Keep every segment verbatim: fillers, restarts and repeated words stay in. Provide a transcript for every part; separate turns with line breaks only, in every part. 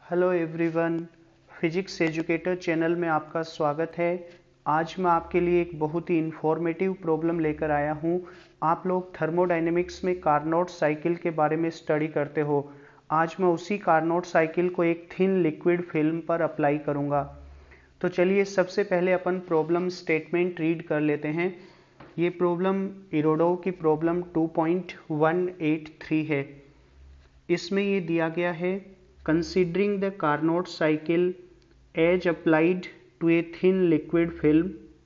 Hello everyone, physics educator channel में आपका स्वागत है। आज मैं आपके लिए एक बहुत ही इंफॉर्मेटिव प्रॉब्लम लेकर आया हूं। आप लोग थर्मोडायनेमिक्स में कार्नोट साइकिल के बारे में स्टडी करते हो। आज मैं उसी कार्नोट साइकिल को एक थिन लिक्विड फिल्म पर अप्लाई करूंगा। तो चलिए सबसे पहले अपन प्रॉब्लम स्टेटमेंट रीड कर लेते हैं। ये प्रॉब्लम इरोडोव की problem two point one eight three है। इसमें ये दिया गया है, considering the Carnot cycle as applied to a thin liquid film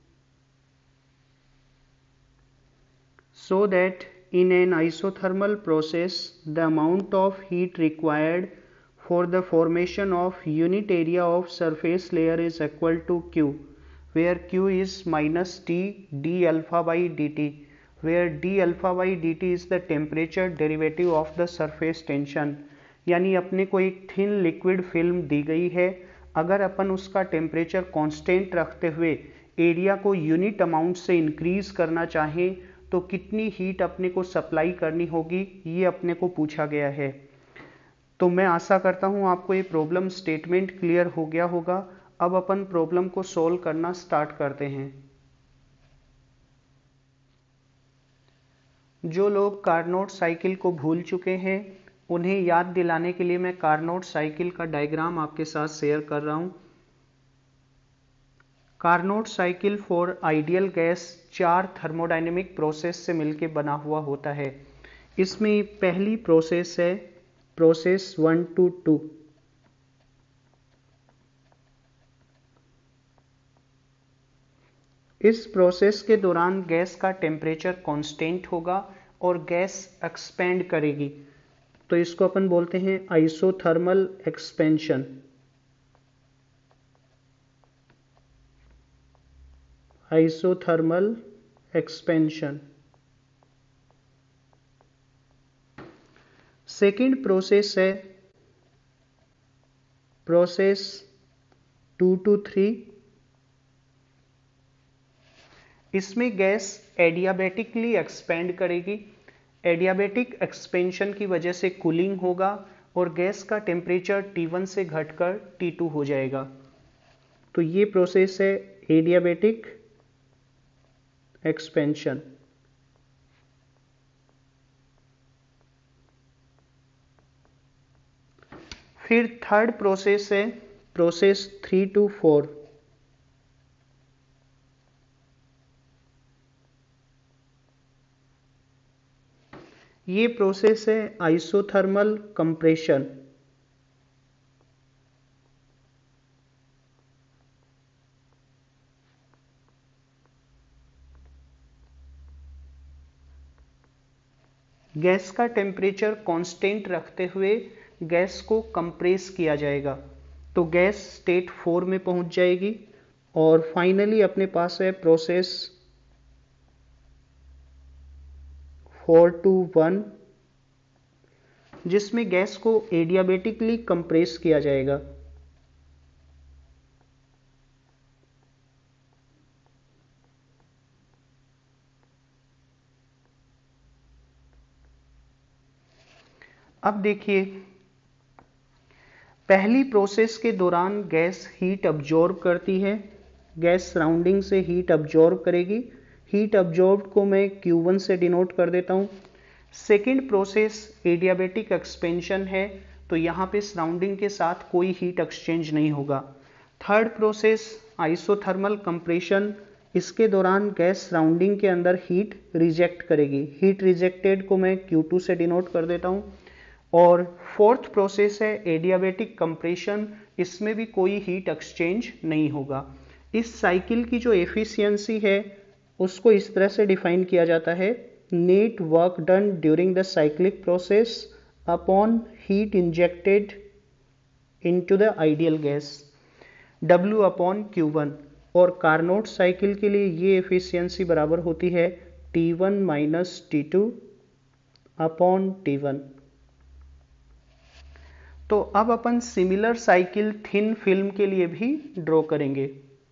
so that in an isothermal process the amount of heat required for the formation of unit area of surface layer is equal to Q, where Q is minus T d alpha by dt, where d alpha by dt is the temperature derivative of the surface tension। यानी अपने को एक thin liquid film दी गई है। अगर अपन उसका temperature constant रखते हुए एरिया को यूनिट अमाउंट से इंक्रीज करना चाहें तो कितनी हीट अपने को सप्लाई करनी होगी, ये अपने को पूछा गया है। तो मैं आशा करता हूं आपको ये प्रॉब्लम स्टेटमेंट क्लियर हो गया होगा। अब अपन प्रॉब्लम को सॉल्व करना स्टार्ट करते हैं। जो लोग कार्नोट साइकिल को भूल चुके हैं उन्हें याद दिलाने के लिए मैं कार्नोट साइकिल का डायग्राम आपके साथ शेयर कर रहा हूं। Carnot cycle for ideal gas चार थर्मोडायनेमिक प्रोसेस से मिलकर बना हुआ होता है। इसमें पहली प्रोसेस है प्रोसेस वन टू टू। इस प्रोसेस के दौरान गैस का टेम्परेचर कांस्टेंट होगा और गैस एक्सपेंड करेगी, तो इसको अपन बोलते हैं isothermal expansion. Isothermal expansion. Second process है प्रोसेस टू टू थ्री। इसमें गैस एडियाबेटिकली एक्सपेंड करेगी। एडियाबेटिक एक्सपेंशन की वजह से कूलिंग होगा और गैस का टेम्परेचर टी वन से घटकर टी टू हो जाएगा। तो ये प्रोसेस है एडियाबेटिक एक्सपेंशन। फिर थर्ड प्रोसेस है प्रोसेस थ्री टू फोर। ये प्रोसेस है आइसोथर्मल कंप्रेशन। गैस का टेम्परेचर कांस्टेंट रखते हुए गैस को कंप्रेस किया जाएगा, तो गैस स्टेट फोर में पहुंच जाएगी। और फाइनली अपने पास है प्रोसेस फोर टू वन, जिसमें गैस को एडियाबेटिकली कंप्रेस किया जाएगा। अब देखिए, पहली प्रोसेस के दौरान गैस हीट अब्जॉर्ब करती है। गैस सराउंडिंग से हीट अब्जॉर्ब करेगी। हीट अब्जॉर्ब को मैं क्यू वन से डिनोट कर देता हूं। सेकेंड प्रोसेस एडियाबेटिक एक्सपेंशन है, तो यहां पे सराउंडिंग के साथ कोई हीट एक्सचेंज नहीं होगा। Third process isothermal compression. इसके दौरान गैस सराउंडिंग के अंदर हीट रिजेक्ट करेगी। हीट रिजेक्टेड को मैं क्यू टू से डिनोट कर देता हूं। और फोर्थ प्रोसेस है एडियाबेटिक कंप्रेशन। इसमें भी कोई हीट एक्सचेंज नहीं होगा। इस साइकिल की जो एफिशिएंसी है उसको इस तरह से डिफाइन किया जाता है, net work done during the cyclic process upon heat injected into the ideal gas, W upon Q one. और कार्नोट साइकिल के लिए ये एफिशिएंसी बराबर होती है T one minus T two upon T one. तो अब अपन सिमिलर साइकिल थिन फिल्म के लिए भी ड्रॉ करेंगे।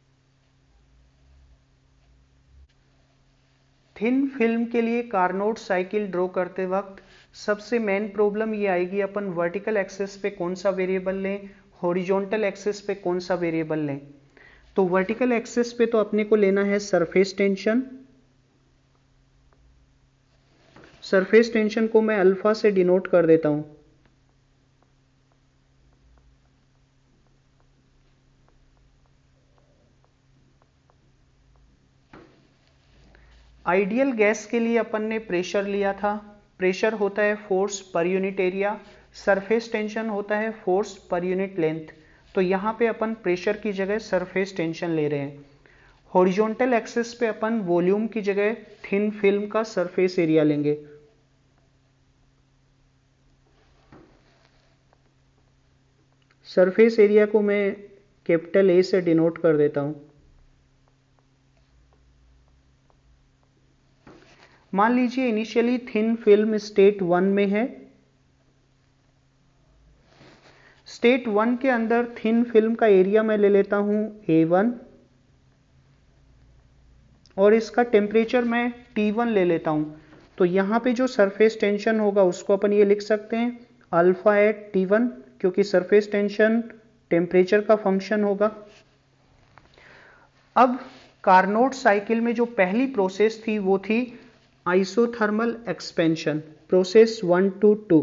थिन फिल्म के लिए कार्नोट साइकिल ड्रॉ करते वक्त सबसे मेन प्रॉब्लम ये आएगी, अपन वर्टिकल एक्सेस पे कौन सा वेरिएबल लें, हॉरिजॉन्टल एक्सिस पे कौन सा वेरिएबल लें? तो वर्टिकल एक्सिस पे तो अपने को लेना है सरफेस टेंशन। सरफेस टेंशन को मैं अल्फा से डिनोट कर देता हूं। आइडियल गैस के लिए अपन ने प्रेशर लिया था। प्रेशर होता है force per unit area, surface tension होता है फोर्स पर यूनिट लेंथ। तो यहां पे अपन प्रेशर की जगह सरफेस टेंशन ले रहे हैं। हॉरिजॉन्टल एक्सिस पे अपन वॉल्यूम की जगह थिन फिल्म का सरफेस एरिया लेंगे। सरफेस एरिया को मैं कैपिटल ए से डिनोट कर देता हूं। मान लीजिए initially thin film state one में है। स्टेट वन के अंदर थिन फिल्म का एरिया मैं ले लेता हूं ए वन और इसका टेम्परेचर मैं टी वन ले लेता हूं। तो यहां पे जो सरफेस टेंशन होगा उसको अपन ये लिख सकते हैं अल्फा एट टी वन, क्योंकि सरफेस टेंशन टेम्परेचर का फंक्शन होगा। अब कार्नोट साइकिल में जो पहली प्रोसेस थी वो थी isothermal expansion, process one to two.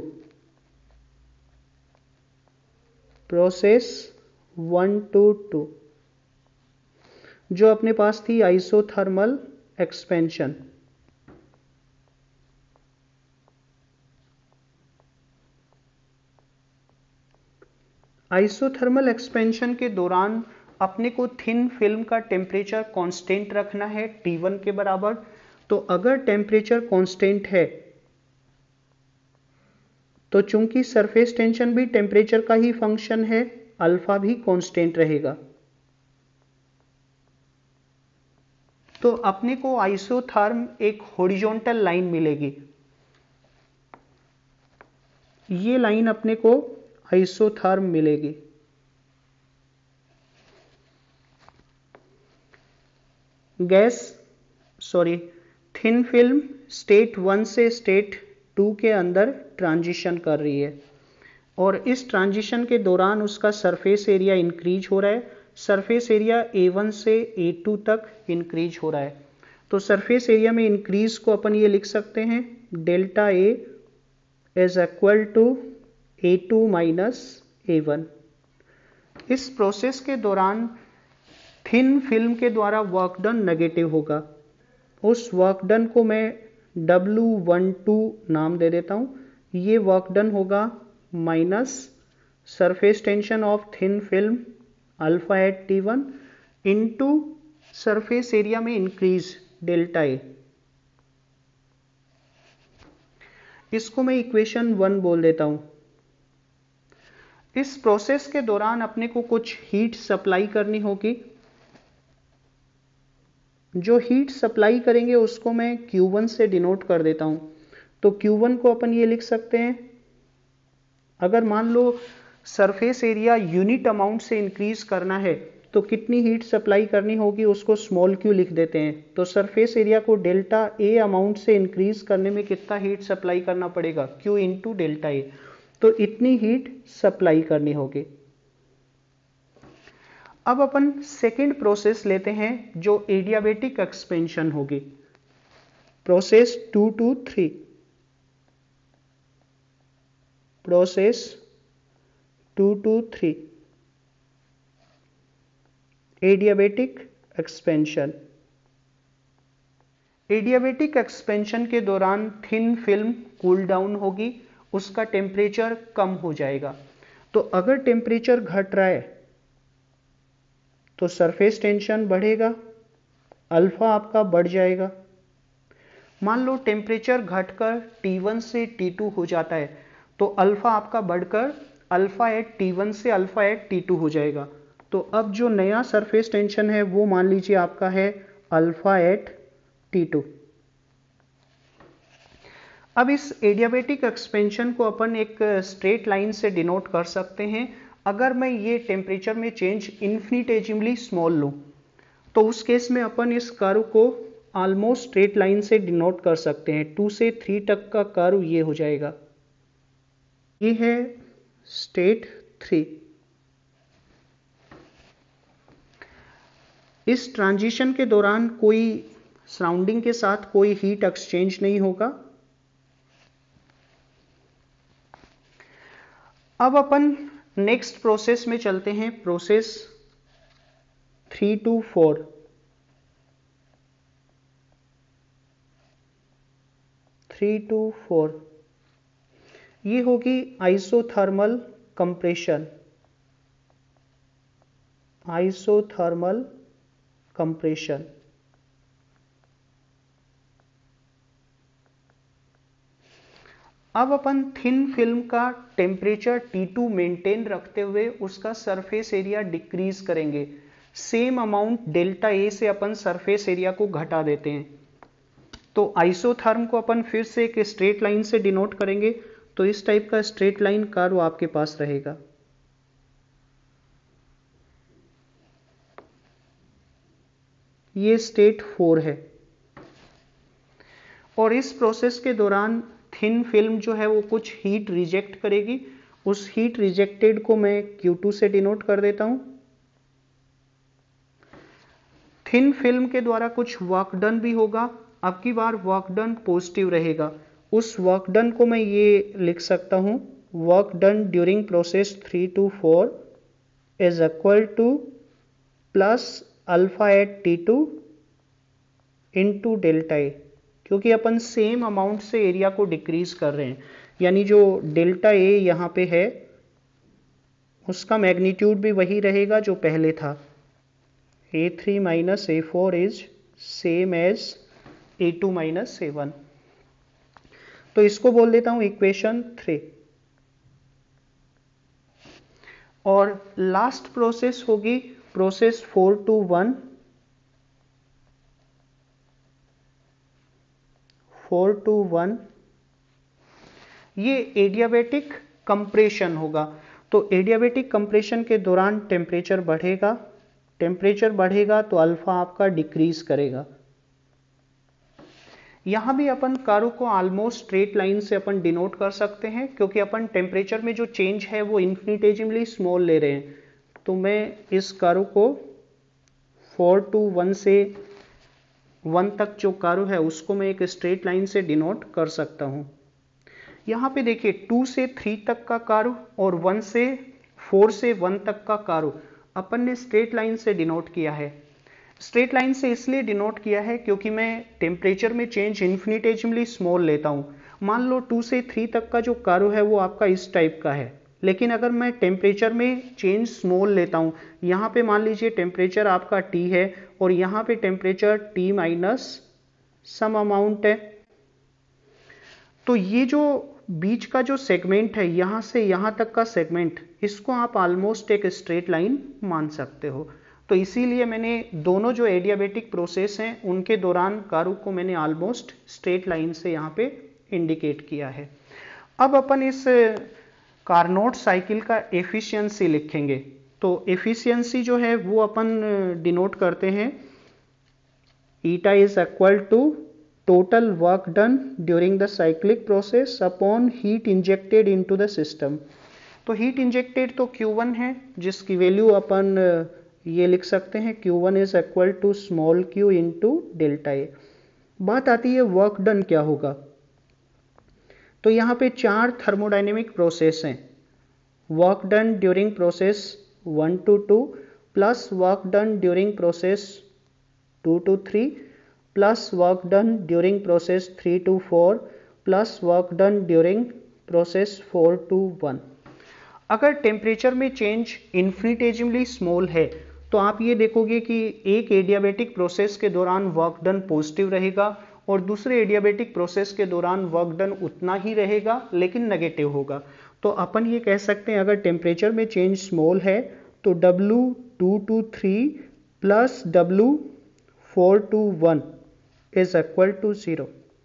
Process one to two जो अपने पास थी आइसोथर्मल एक्सपेंशन। आइसोथर्मल एक्सपेंशन के दौरान अपने को थिन फिल्म का टेम्परेचर कांस्टेंट रखना है टी वन के बराबर। तो अगर टेम्परेचर कांस्टेंट है तो चूंकि सरफेस टेंशन भी टेम्परेचर का ही फंक्शन है, अल्फा भी कांस्टेंट रहेगा। तो अपने को आइसोथर्म एक हॉरिजॉन्टल लाइन मिलेगी। ये लाइन अपने को आइसोथर्म मिलेगी। Gas sorry thin film state one से स्टेट टू के अंदर ट्रांजिशन कर रही है और इस ट्रांजिशन के दौरान उसका सरफेस एरिया इंक्रीज हो रहा है। सरफेस एरिया ए वन से ए टू तक इंक्रीज हो रहा है। तो सरफेस एरिया में इंक्रीज को अपन ये लिख सकते हैं delta A is equal to A two minus A one. इस प्रोसेस के दौरान थिन फिल्म के द्वारा वर्क डन नेगेटिव होगा। उस वर्क डन को मैं डब्ल्यू वन टू नाम दे देता हूं। ये वर्क डन होगा minus surface tension of thin film alpha at T one into surface area में इंक्रीज डेल्टा ए। इसको मैं इक्वेशन वन बोल देता हूं। इस प्रोसेस के दौरान अपने को कुछ हीट सप्लाई करनी होगी। जो हीट सप्लाई करेंगे उसको मैं क्यू वन से डिनोट कर देता हूं। तो क्यू वन को अपन ये लिख सकते हैं, अगर मान लो सरफेस एरिया यूनिट अमाउंट से इंक्रीज करना है तो कितनी हीट सप्लाई करनी होगी उसको स्मॉल क्यू लिख देते हैं। तो सरफेस एरिया को डेल्टा ए अमाउंट से इंक्रीज करने में कितना हीट सप्लाई करना पड़ेगा, क्यू इंटू डेल्टा ए। तो इतनी हीट सप्लाई करनी होगी। अब अपन सेकेंड प्रोसेस लेते हैं जो एडियाबेटिक एक्सपेंशन होगी, process two to three. Process two to three adiabatic expansion. Adiabatic expansion के दौरान थिन फिल्म कूल डाउन होगी, उसका टेम्परेचर कम हो जाएगा। तो अगर टेम्परेचर घट रहा है तो सरफेस टेंशन बढ़ेगा, अल्फा आपका बढ़ जाएगा। मान लो टेम्परेचर घटकर टी वन से टी टू हो जाता है तो अल्फा आपका बढ़कर अल्फा एट टी वन से अल्फा एट टी टू हो जाएगा। तो अब जो नया सरफेस टेंशन है वो मान लीजिए आपका है अल्फा एट टी टू। अब इस एडियाबेटिक एक्सपेंशन को अपन एक स्ट्रेट लाइन से डिनोट कर सकते हैं। अगर मैं ये टेम्परेचर में चेंज इन्फिनिटेजिमली स्मॉल लूं तो उस केस में अपन इस कर्व को ऑलमोस्ट स्ट्रेट लाइन से डिनोट कर सकते हैं। टू से थ्री तक का कर्व ये हो जाएगा। ये है स्टेट थ्री। इस ट्रांजिशन के दौरान कोई सराउंडिंग के साथ कोई हीट एक्सचेंज नहीं होगा। अब अपन नेक्स्ट प्रोसेस में चलते हैं, process three to four. Three to four ये होगी आइसोथर्मल कंप्रेशन। Isothermal compression. अब अपन थिन फिल्म का टेम्परेचर टी टू मेंटेन रखते हुए उसका सरफेस एरिया डिक्रीज करेंगे। सेम अमाउंट डेल्टा ए से अपन सरफेस एरिया को घटा देते हैं। तो आइसोथर्म को अपन फिर से एक स्ट्रेट लाइन से डिनोट करेंगे। तो इस टाइप का स्ट्रेट लाइन कर्व आपके पास रहेगा। ये स्टेट फोर है। और इस प्रोसेस के दौरान थिन फिल्म जो है वो कुछ हीट रिजेक्ट करेगी। उस हीट रिजेक्टेड को मैं क्यू टू से डिनोट कर देता हूं। थिन फिल्म के द्वारा कुछ वर्क डन भी होगा। अब की बार वर्क डन पॉजिटिव रहेगा। उस वर्क डन को मैं ये लिख सकता हूं, work done during process three to four is equal to plus alpha at T two into delta A, क्योंकि अपन सेम अमाउंट से एरिया को डिक्रीज कर रहे हैं। यानी जो डेल्टा ए यहां पे है उसका मैग्नीट्यूड भी वही रहेगा जो पहले था। A three minus A four is same as A two minus A one. तो इसको बोल देता हूं इक्वेशन थ्री। और लास्ट प्रोसेस होगी process four to one. Four to one ये एडियाबेटिक कंप्रेशन होगा। तो एडियाबेटिक कंप्रेशन के दौरान टेम्परेचर बढ़ेगा। टेम्परेचर बढ़ेगा तो अल्फा आपका डिक्रीज करेगा। यहां भी अपन कर्व को ऑलमोस्ट स्ट्रेट लाइन से अपन डिनोट कर सकते हैं, क्योंकि अपन टेम्परेचर में जो चेंज है वो इन्फिनिटेसिमली स्मॉल ले रहे हैं। तो मैं इस कर्व को फोर टू वन से वन तक जो कर्व है उसको मैं एक स्ट्रेट लाइन से डिनोट कर सकता हूं। यहां पे देखिए टू से थ्री तक का कर्व और वन से फोर से वन तक का कर्व अपन ने स्ट्रेट लाइन से डिनोट किया है। स्ट्रेट लाइन से इसलिए डिनोट किया है क्योंकि मैं टेम्परेचर में चेंज इन्फिनिटेसिमली स्मॉल लेता हूं। मान लो टू से थ्री तक का जो कर्व है वो आपका इस टाइप का है, लेकिन अगर मैं टेम्परेचर में चेंज स्मॉल लेता हूं, यहां पे मान लीजिए टेम्परेचर आपका टी है और यहां पे temperature T minus some amount है, तो ये जो बीच का जो सेगमेंट है यहां से यहां तक का सेगमेंट, इसको आप ऑलमोस्ट एक स्ट्रेट लाइन मान सकते हो। तो इसीलिए मैंने दोनों जो एडियाबेटिक प्रोसेस हैं उनके दौरान कर्व को मैंने ऑलमोस्ट स्ट्रेट लाइन से यहाँ पे इंडिकेट किया है। अब अपन इस कार्नोट साइकिल का एफिशिएंसी लिखेंगे। तो एफिशिएंसी जो है वो अपन डिनोट करते हैं, eta is equal to total work done during the cyclic process upon heat injected into the system. तो हीट इंजेक्टेड तो क्यू वन है, जिसकी वैल्यू अपन ये लिख सकते हैं Q one is equal to small Q into delta A. बात आती है वर्क डन क्या होगा। तो यहाँ पे चार थर्मोडायनेमिक प्रोसेस हैं। Work done during process one to two plus work done during process two to three plus work done during process three to four plus work done during process four to one. अगर temperature में change infinitesimally small है तो आप ये देखोगे कि एक adiabatic process के दौरान वर्क डन पॉजिटिव रहेगा और दूसरे एडियाबेटिक प्रोसेस के दौरान वर्क डन उतना ही रहेगा लेकिन नेगेटिव होगा। तो अपन ये कह सकते हैं अगर टेम्परेचर में चेंज स्मॉल है तो W two to three plus W four to one is equal to zero.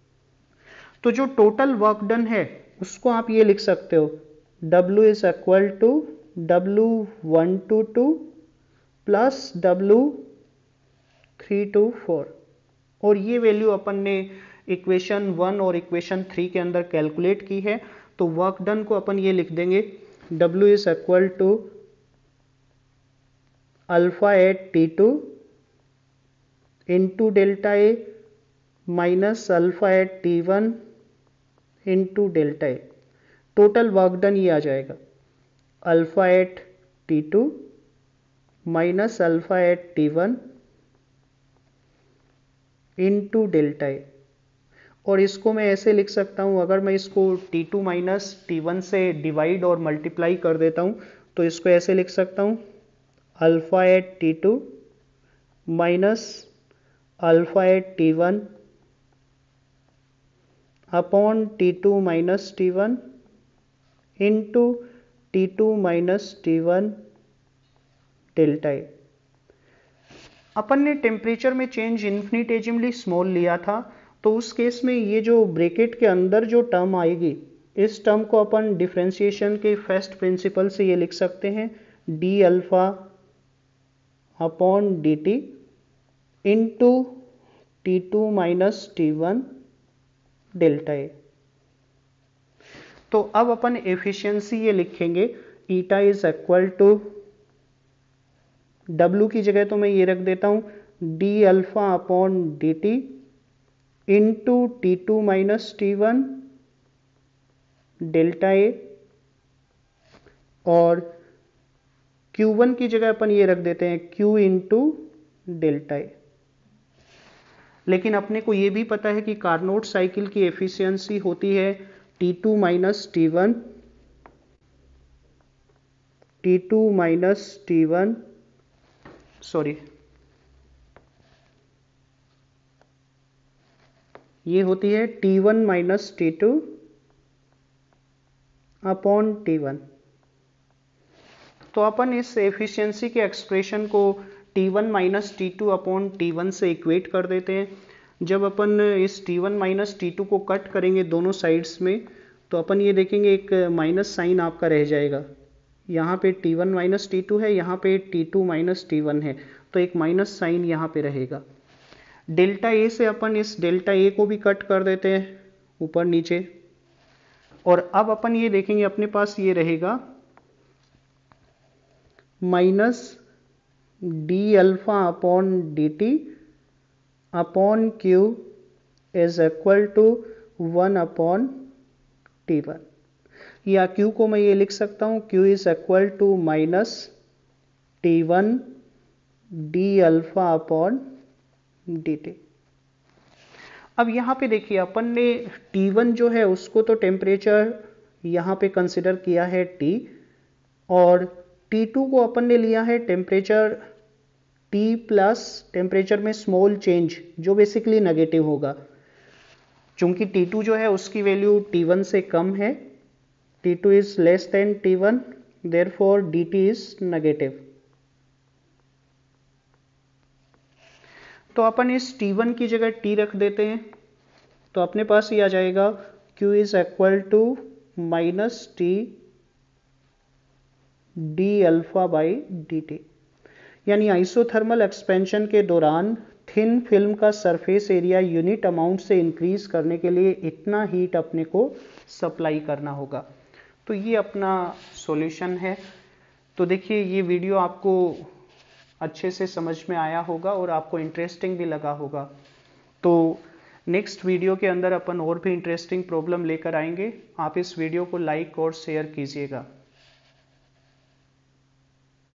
तो जो टोटल वर्क डन है उसको आप ये लिख सकते हो, W is equal to W one to two plus W three to four. और ये वैल्यू अपन ने इक्वेशन वन और इक्वेशन थ्री के अंदर कैलकुलेट की है। तो वर्क डन को अपन ये लिख देंगे, W is equal to alpha at T two into delta A minus alpha at T one into delta A. Total work done ये आ जाएगा alpha at T two minus alpha at T one into delta A. और इसको मैं ऐसे लिख सकता हूं, अगर मैं इसको T two minus T one से डिवाइड और मल्टीप्लाई कर देता हूं तो इसको ऐसे लिख सकता हूं alpha at T two minus alpha at T one upon T two minus T one into T two minus T one delta A. अपन ने टेम्परेचर में चेंज इन्फिनिटेजिमली स्मॉल लिया था, तो उस केस में ये जो ब्रैकेट के अंदर जो टर्म आएगी, इस टर्म को अपन डिफरेंशिएशन के फर्स्ट प्रिंसिपल से ये लिख सकते हैं D alpha upon D T into T two minus T one delta A. तो अब अपन एफिशिएंसी ये लिखेंगे eta is equal to W की जगह तो मैं ये रख देता हूं D alpha upon D T into T two minus T one delta A, और क्यू वन की जगह अपन ये रख देते हैं Q इंटू डेल्टा ए। लेकिन अपने को ये भी पता है कि कार्नोट साइकिल की एफिशिएंसी होती है T two minus T one T two minus T one sorry ये होती है T one minus T two upon T one. तो अपन इस एफिशिएंसी के एक्सप्रेशन को T one minus T two upon T one से इक्वेट कर देते हैं। जब अपन इस T one minus T two को कट करेंगे दोनों साइड्स में, तो अपन ये देखेंगे एक माइनस साइन आपका रह जाएगा। यहाँ पे T one minus T two है, यहाँ पे T two minus T one है, तो एक माइनस साइन यहाँ पे रहेगा। डेल्टा ए से अपन इस डेल्टा ए को भी कट कर देते हैं ऊपर नीचे, और अब अपन ये देखेंगे अपने पास ये रहेगा minus D alpha upon D T upon Q is equal to one upon T one, या क्यू को मैं ये लिख सकता हूं Q is equal to minus T one D alpha upon D T. अब यहां पे देखिए अपन ने टी वन जो है उसको तो टेम्परेचर यहां पे कंसिडर किया है T, और टी टू को अपन ने लिया है टेम्परेचर T प्लस टेम्परेचर में स्मॉल चेंज जो बेसिकली नेगेटिव होगा। चूंकि टी टू जो है उसकी वैल्यू टी वन से कम है, T two is less than T one, therefore dt is negative. तो अपन इस टी वन की जगह T रख देते हैं, तो अपने पास ये आ जाएगा Q is equal to minus T D alpha by D T. यानी आइसोथर्मल एक्सपेंशन के दौरान थिन फिल्म का सरफेस एरिया यूनिट अमाउंट से इंक्रीज करने के लिए इतना हीट अपने को सप्लाई करना होगा। तो ये अपना सॉल्यूशन है। तो देखिए ये वीडियो आपको अच्छे से समझ में आया होगा और आपको इंटरेस्टिंग भी लगा होगा। तो नेक्स्ट वीडियो के अंदर अपन और भी इंटरेस्टिंग प्रॉब्लम लेकर आएंगे। आप इस वीडियो को लाइक और शेयर कीजिएगा।